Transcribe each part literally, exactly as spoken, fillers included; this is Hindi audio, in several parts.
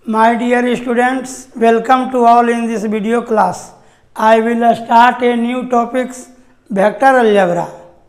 My dear students, welcome to all in this video class. I will start a new topics, vector algebra.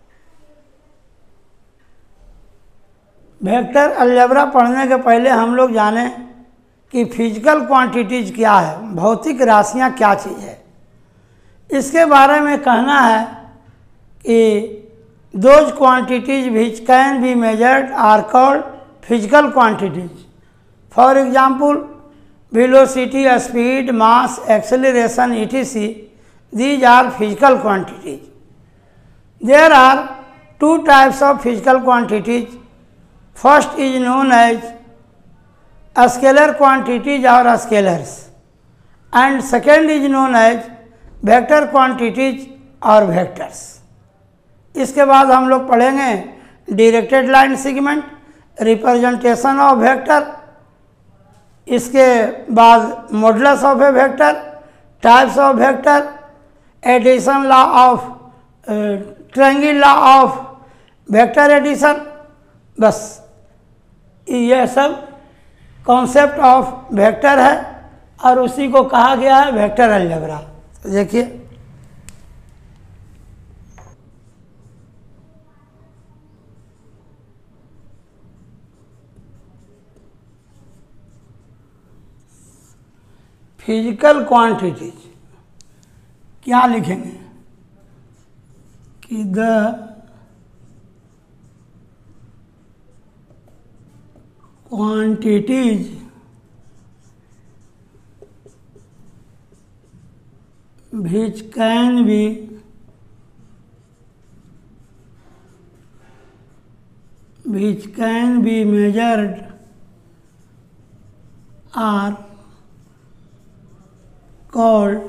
Vector algebra पढ़ने के पहले हम लोग जानें कि फिजिकल क्वांटिटीज क्या है, भौतिक राशियां क्या चीज़ है। इसके बारे में कहना है कि those quantities which can be measured are called physical quantities. For example velocity, speed, mass, acceleration, etc, these are physical quantities. There are two types of physical quantities. First is known as scalar quantities or scalars, and second is known as vector quantities or vectors. इसके बाद हम लोग पढ़ेंगे directed line segment, representation of vector, इसके बाद modulus of a vector, types of vector, addition law of triangle law of vector addition. बस ये सब कॉन्सेप्ट ऑफ वेक्टर है और उसी को कहा गया है वेक्टर अलजेब्रा। तो देखिए फिजिकल क्वांटिटीज क्या लिखेंगे कि the quantities which can be which can be measured are called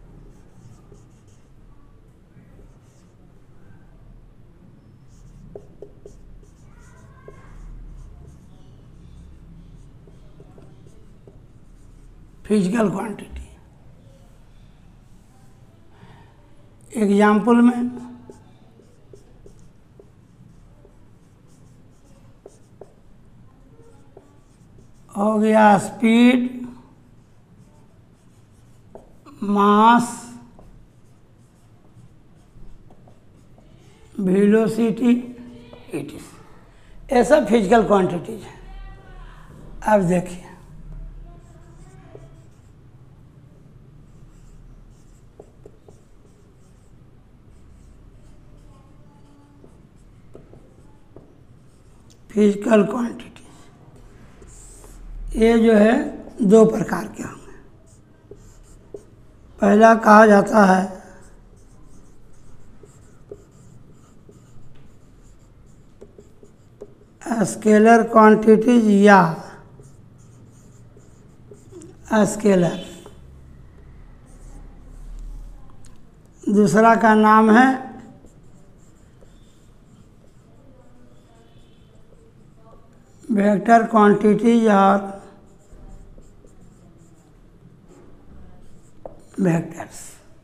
physical quantity. Example में हो गया स्पीड, मास, वेलोसिटी, इटीसी, ये सब फिजिकल क्वांटिटीज है। अब देखिए फिजिकल क्वांटिटी ये जो है दो प्रकार के होंगे। पहला कहा जाता है स्केलर क्वांटिटीज या स्केलर, दूसरा का नाम है वेक्टर क्वांटिटीज और वेक्टर्स।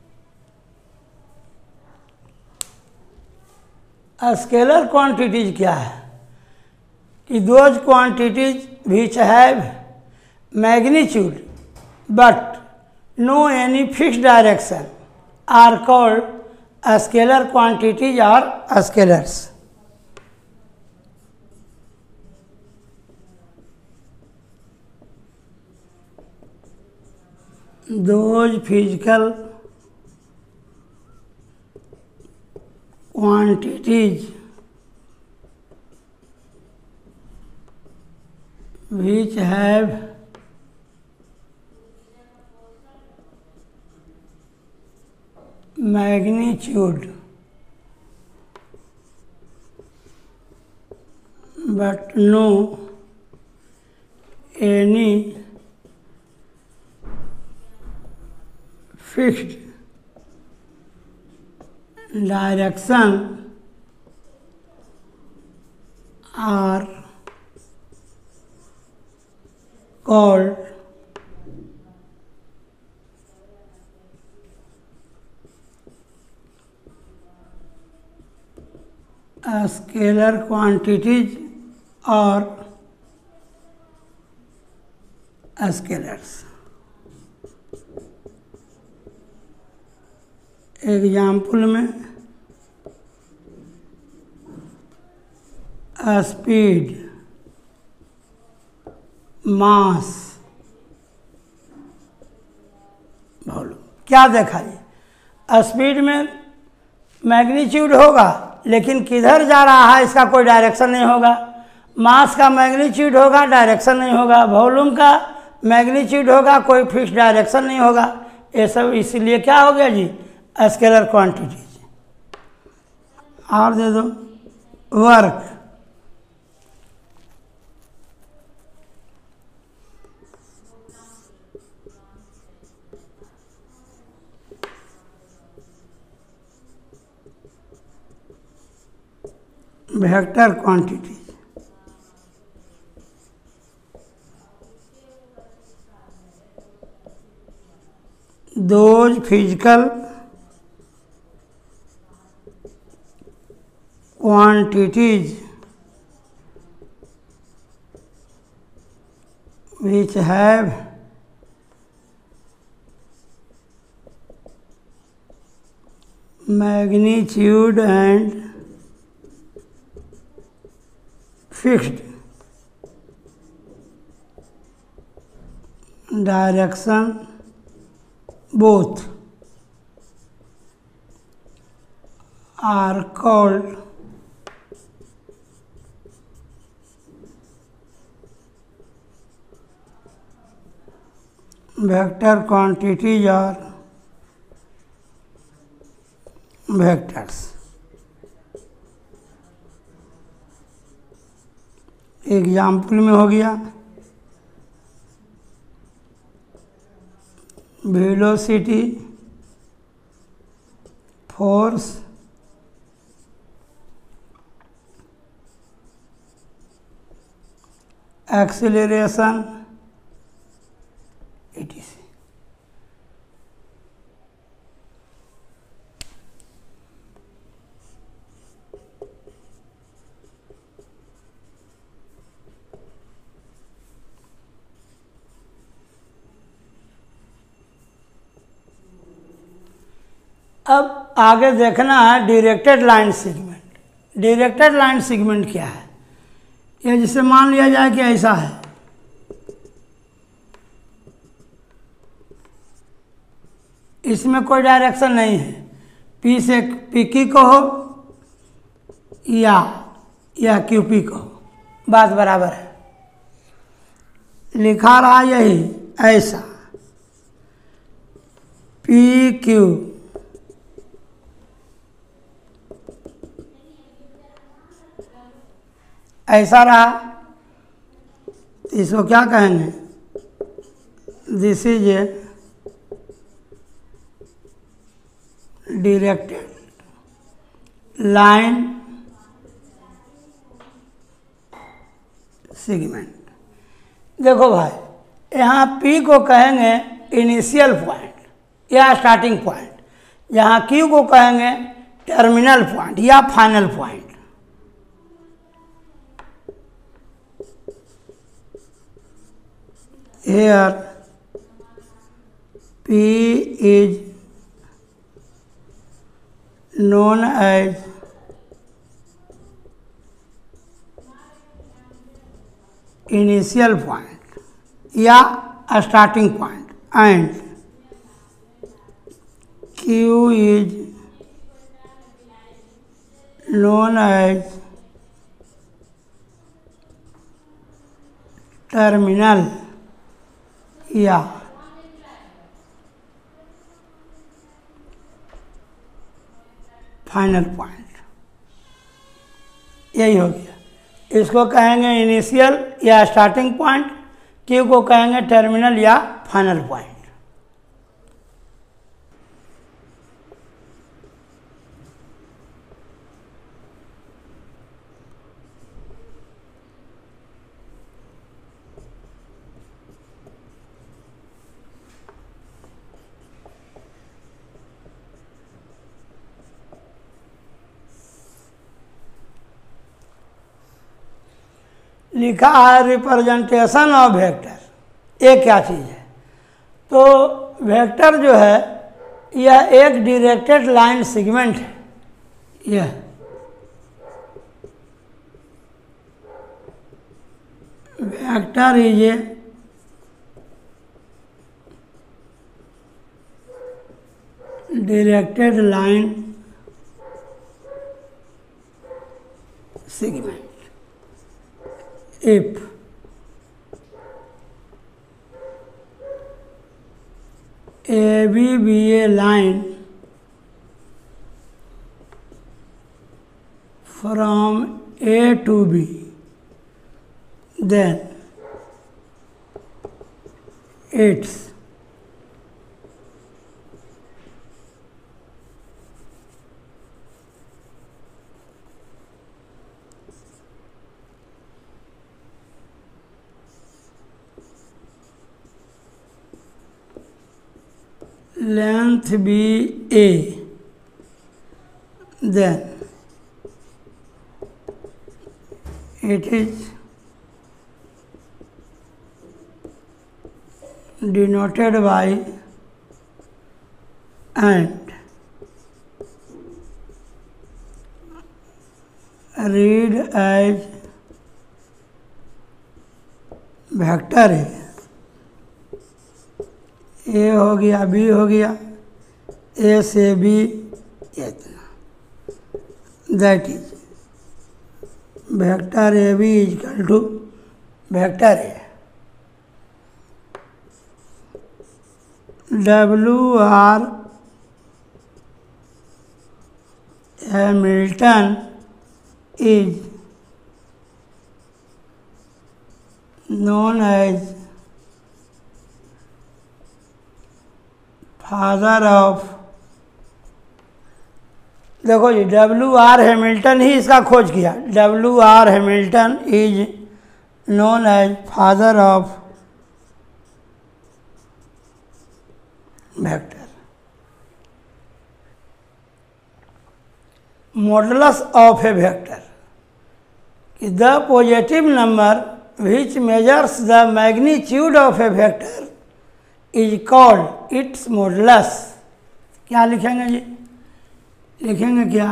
स्केलर क्वांटिटीज क्या है कि those quantities which have magnitude but no any fixed direction are called scalar quantities और scalars. those physical quantities which have magnitude but no any fixed direction are called scalar quantities or scalars. Example में स्पीड, मास, वॉल्यूम। क्या देखा जी, स्पीड में मैग्नीट्यूड होगा लेकिन किधर जा रहा है इसका कोई डायरेक्शन नहीं होगा। मास का मैग्नीट्यूड होगा, डायरेक्शन नहीं होगा। वॉल्यूम का मैग्नीट्यूड होगा, कोई फिक्स डायरेक्शन नहीं होगा। ये सब इसीलिए क्या हो गया जी, स्केलर क्वांटिटीज। और दे दो वर्क, vector quantities. those physical quantities which have magnitude and fixed direction both are called vector quantities or vectors। Example में हो गया वेलोसिटी, फोर्स, एक्सेलरेशन, इटीसी। अब आगे देखना है directed line segment. Directed line segment क्या है? ये जिसे मान लिया जाए कि ऐसा है, इसमें कोई डायरेक्शन नहीं है, पी से पी की को हो या या क्यू पी को हो, बात बराबर है। लिखा रहा यही ऐसा पी क्यू, ऐसा रहा, इसको क्या कहेंगे? This is a directed line segment. देखो भाई, यहाँ P को कहेंगे इनिशियल पॉइंट या स्टार्टिंग पॉइंट, यहाँ Q को कहेंगे टर्मिनल पॉइंट या final point. Here P is known as initial point या starting point and Q is known as terminal या फाइनल पॉइंट। यही हो गया। इसको कहेंगे इनिशियल या स्टार्टिंग पॉइंट, क्यू को कहेंगे टर्मिनल या फाइनल पॉइंट। लिखा है रिप्रेजेंटेशन ऑफ वेक्टर। ये क्या चीज़ है? तो वेक्टर जो है यह एक डायरेक्टेड लाइन सेगमेंट है। यह vector is a directed line segment if A B be a line from A to B, then its length be A, then it is denoted by and read as vector है। ए हो गया, बी हो गया, ए से बी इतना, that is vector A B is equal to vector A. W R Hamilton is known as father of, देखो जी डब्ल्यू आर हैमिल्टन ही इसका खोज किया। W R Hamilton is known as father of vector. Modulus of a vector, the positive number which measures the magnitude of a vector is called its modulus। क्या लिखेंगे जी? लिखेंगे क्या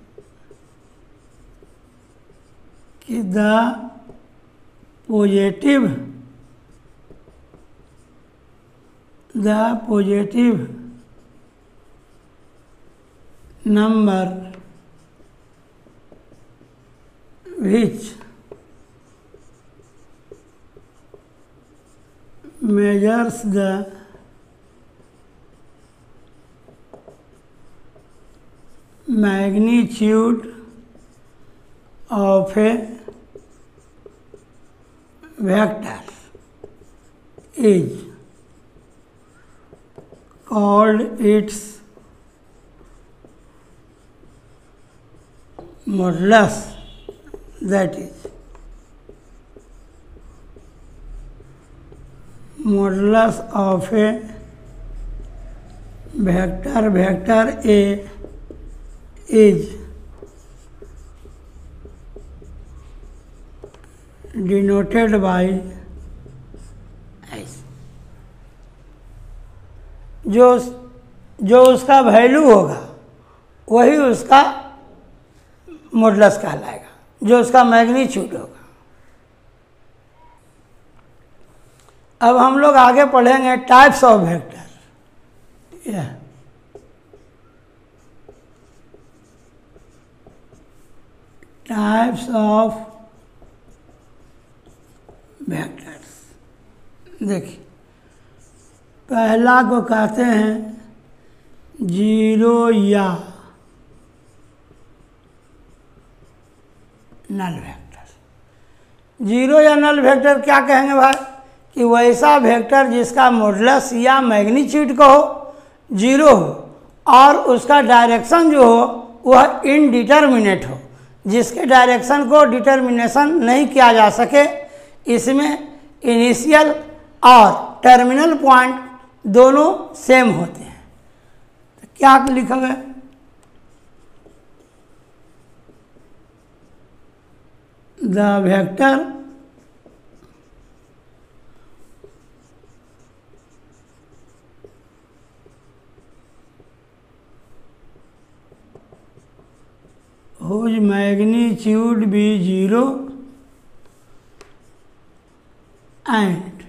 कि the positive the positive number which measures the magnitude of a vector is called its modulus, that is modulus of a vector vector A is denoted by ऐसे, जो जो उसका वैल्यू होगा वही उसका मॉडुलस कहलाएगा, जो उसका मैग्नीट्यूड होगा। अब हम लोग आगे पढ़ेंगे टाइप्स ऑफ वेक्टर। यह टाइप्स ऑफ वेक्टर्स, देखिए पहला को कहते हैं जीरो या नल वेक्टर। जीरो या नल वेक्टर क्या कहेंगे भाई? कि वैसा वेक्टर जिसका मॉडुलस या मैग्नीट्यूड को हो जीरो हो और उसका डायरेक्शन जो हो वह इनडिटर्मिनेट हो, जिसके डायरेक्शन को डिटर्मिनेशन नहीं किया जा सके। इसमें इनिशियल और टर्मिनल पॉइंट दोनों सेम होते हैं। तो क्या लिखोगे? The vector whose magnitude be zero and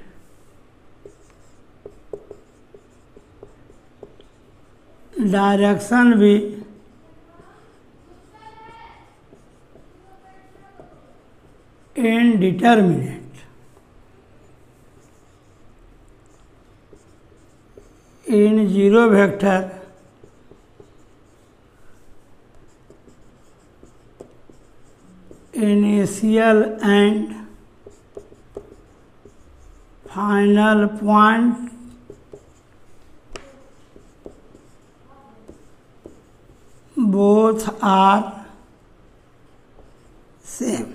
direction be indeterminate. In zero vector initial and final point both are same.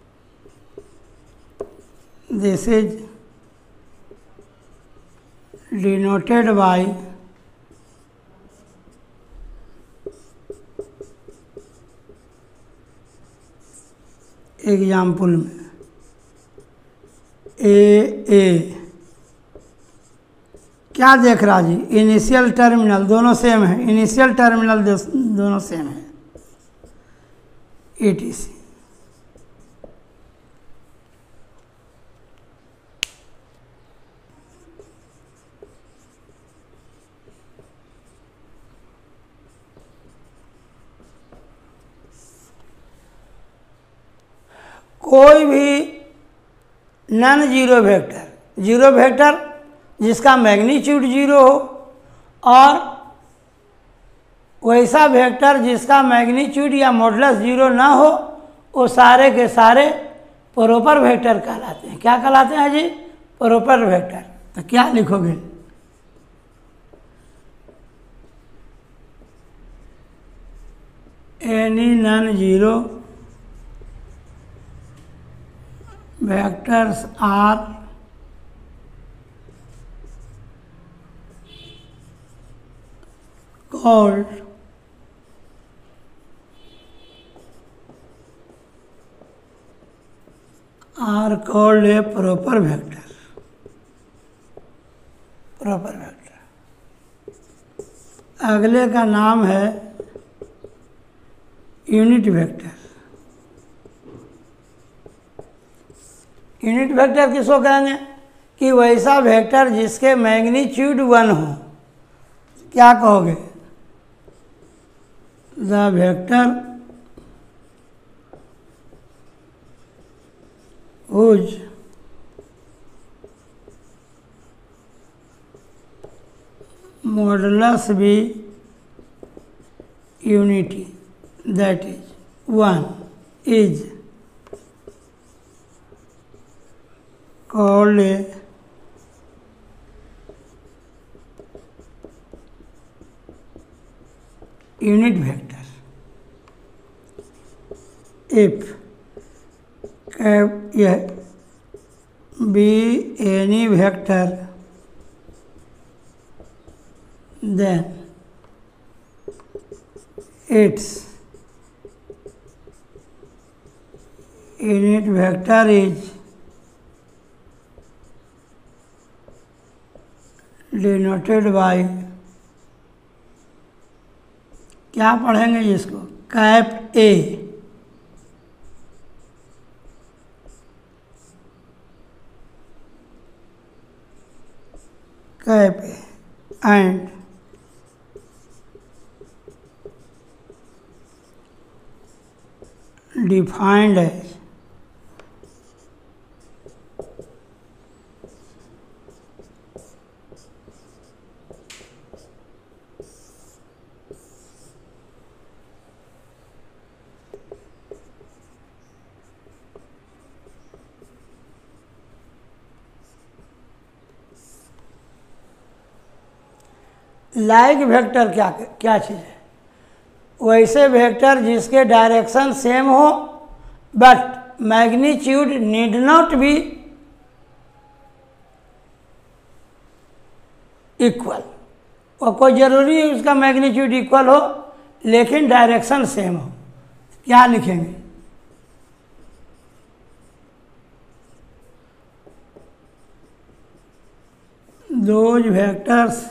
This is denoted by example में ए ए क्या देख रहा जी, इनिशियल टर्मिनल दोनों सेम है, इनिशियल टर्मिनल दोनों सेम है, ई टी सी। कोई भी non zero vector, zero vector जिसका मैग्नीट्यूड जीरो हो और वैसा वेक्टर जिसका मैग्नीट्यूड या मॉडुलस जीरो ना हो, वो सारे के सारे प्रॉपर वेक्टर कहलाते हैं। क्या कहलाते हैं जी? Proper vector. तो क्या लिखोगे? Any non zero vectors are called are called a proper vector. proper vector। अगले का नाम है यूनिट वेक्टर। यूनिट वेक्टर किसको कहेंगे? कि वैसा वेक्टर जिसके मैग्नीट्यूड वन हो। क्या कहोगे? The vector whose modulus be unity that is one is called a unit vector if यह be any vector then its unit vector is denoted by, क्या पढ़ेंगे इसको? Cap A. Cap A and defined as like vector क्या क्या चीज़ है? वैसे वेक्टर जिसके डायरेक्शन सेम हो but magnitude need not be equal. और कोई ज़रूरी है उसका मैग्नीट्यूड इक्वल हो लेकिन डायरेक्शन सेम हो। क्या लिखेंगे? Those vectors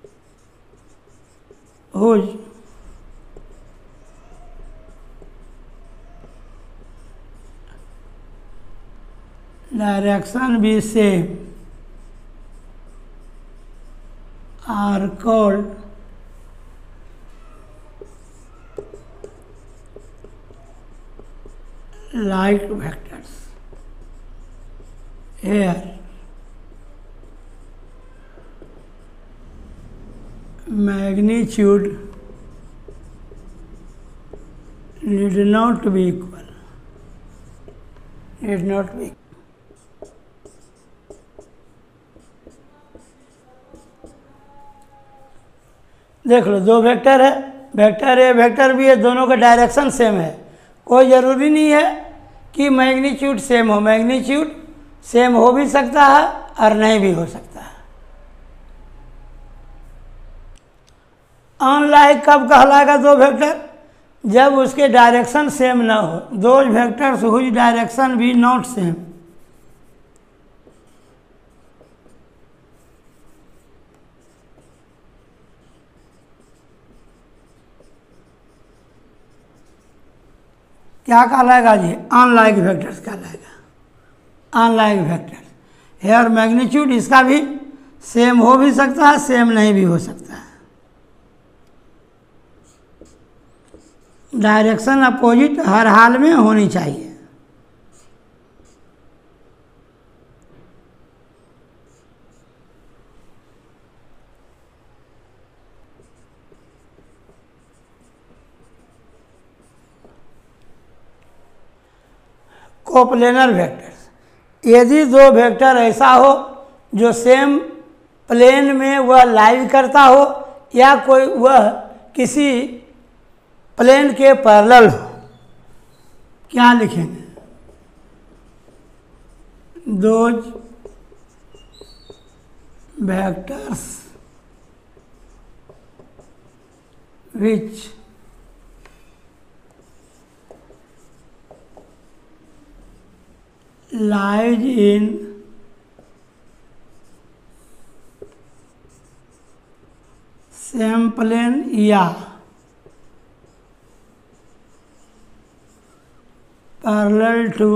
whose direction be same are called like vectors. Here magnitude need not be equal. Need not be. देख लो दो वेक्टर है, वेक्टर ए वेक्टर बी है, दोनों का डायरेक्शन सेम है। कोई ज़रूरी नहीं है कि मैग्नीट्यूड सेम हो, मैग्नीट्यूड सेम हो भी सकता है और नहीं भी हो सकता है। अनलाइक कब कहलाएगा दो वेक्टर? जब उसके डायरेक्शन सेम ना हो। Those vectors whose direction be not same. क्या कहलाएगा जी? अनलाइक वेक्टर्स कहलाएगा। अनलाइक वेक्टर हेयर मैग्नीट्यूड इसका भी सेम हो भी सकता है, सेम नहीं भी हो सकता है। डायरेक्शन अपोजिट हर हाल में होनी चाहिए। कोप्लेनर वेक्टर्स, यदि दो वेक्टर ऐसा हो जो सेम प्लेन में वह लाइव करता हो या कोई वह किसी प्लेन के पैरेलल हो, क्या लिखेंगे? Those vectors which lies in same plane या parallel to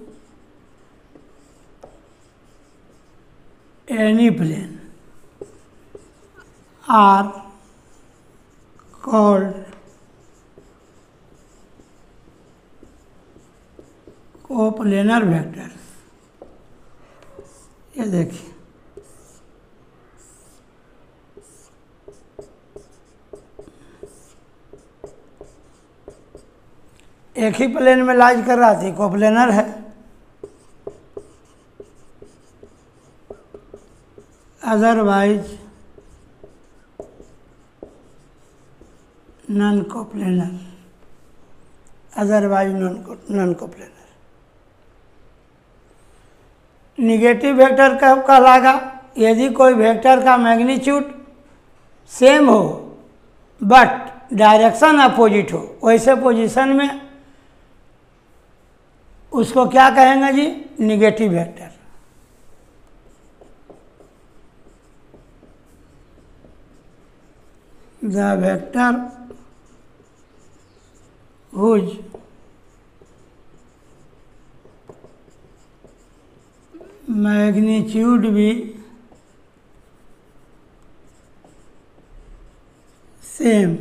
any plane are called coplanar vectors. ये देखिए एक ही प्लेन में लाइज कर रहा थी, कोप्लेनर है। Otherwise non coplanar, otherwise non non coplanar. Negative vector कब कहलाएगा? यदि कोई वेक्टर का मैग्नीट्यूड सेम हो बट डायरेक्शन अपोजिट हो, वैसे पोजीशन में उसको क्या कहेंगे जी? Negative vector. The vector whose magnitude भी सेम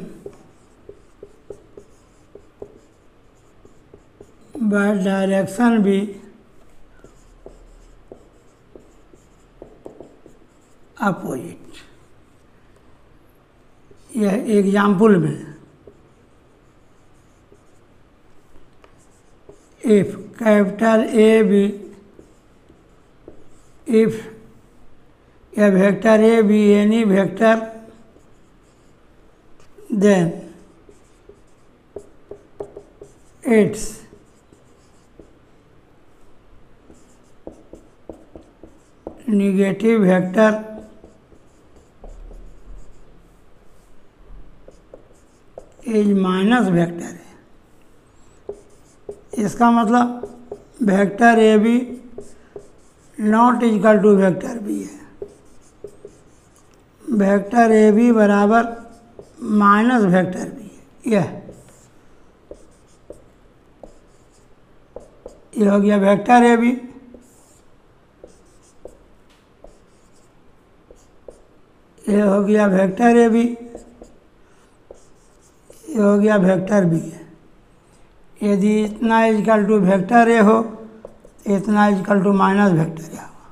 बट डायरेक्शन भी अपोजिट। यह एग्जाम्पल में if capital A B, if a vector A be any vector, then its negative vector is minus vector है। इसका मतलब vector A B not equal to vector B है। वेक्टर ए बी बराबर माइनस वेक्टर बी है। यह ये हो गया वेक्टर ए बी। ये हो गया वेक्टर ए बी, ये हो गया वेक्टर बी। यदि इतना इजकल टू वेक्टर ए हो तो इतना equal to minus vector A होगा।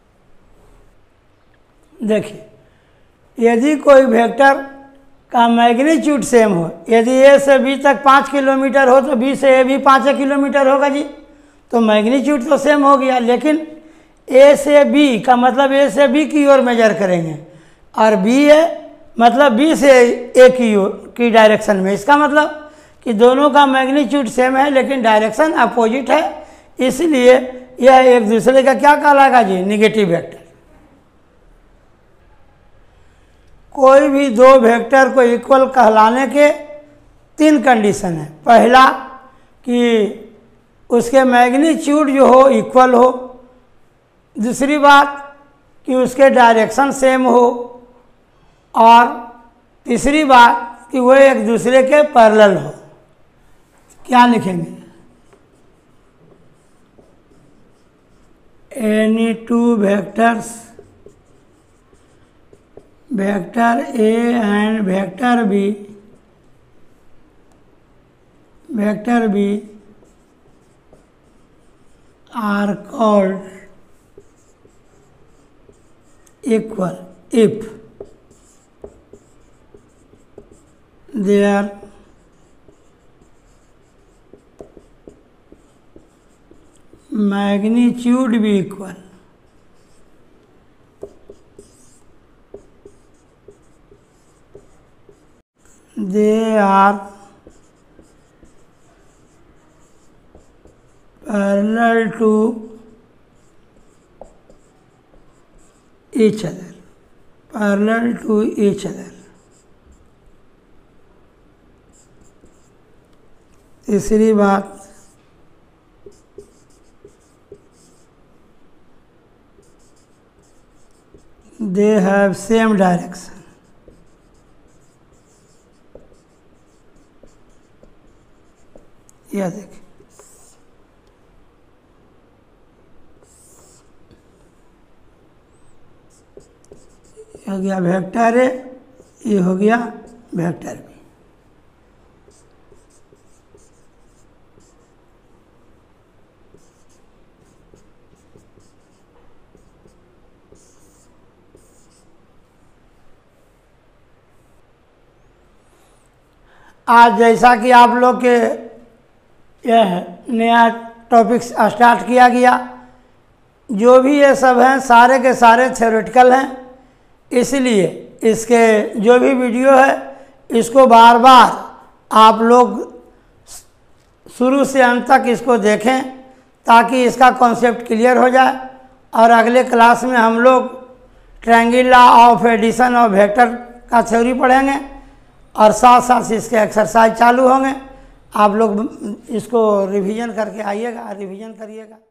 देखिए, यदि कोई वेक्टर का मैग्नीट्यूड सेम हो, यदि ए से बी तक पाँच किलोमीटर हो तो बी से ए भी पाँच किलोमीटर होगा जी, तो मैग्नीट्यूड तो सेम हो गया। लेकिन ए से बी का मतलब ए से बी की ओर मेजर करेंगे और बी ए मतलब बी से ए की ओर की डायरेक्शन में। इसका मतलब कि दोनों का मैग्नीट्यूड सेम है लेकिन डायरेक्शन अपोजिट है, इसलिए यह एक दूसरे का क्या कहलाएगा जी, निगेटिव वेक्टर। कोई भी दो वेक्टर को इक्वल कहलाने के तीन कंडीशन है। पहला कि उसके मैग्नीट्यूड जो हो इक्वल हो, दूसरी बात कि उसके डायरेक्शन सेम हो, और तीसरी बात कि वो एक दूसरे के पैरेलल हो। क्या लिखेंगे, any two vectors, vector A and vector B, vector B are called equal if their magnitude be equal. They are parallel to each other, parallel to each other. तीसरी बात, they have same direction. यह देखिए, हो गया वेक्टर ए, ये हो गया वेक्टर बी। आज जैसा कि आप लोग के यह नया टॉपिक स्टार्ट किया गया, जो भी ये सब हैं सारे के सारे थ्योरेटिकल हैं, इसलिए इसके जो भी वीडियो है इसको बार बार आप लोग शुरू से अंत तक इसको देखें ताकि इसका कॉन्सेप्ट क्लियर हो जाए। और अगले क्लास में हम लोग ट्रायंगल लॉ ऑफ एडिशन और वेक्टर का थ्योरी पढ़ेंगे और साथ साथ इसके एक्सरसाइज चालू होंगे। आप लोग इसको रिवीजन करके आइएगा, रिवीजन करिएगा।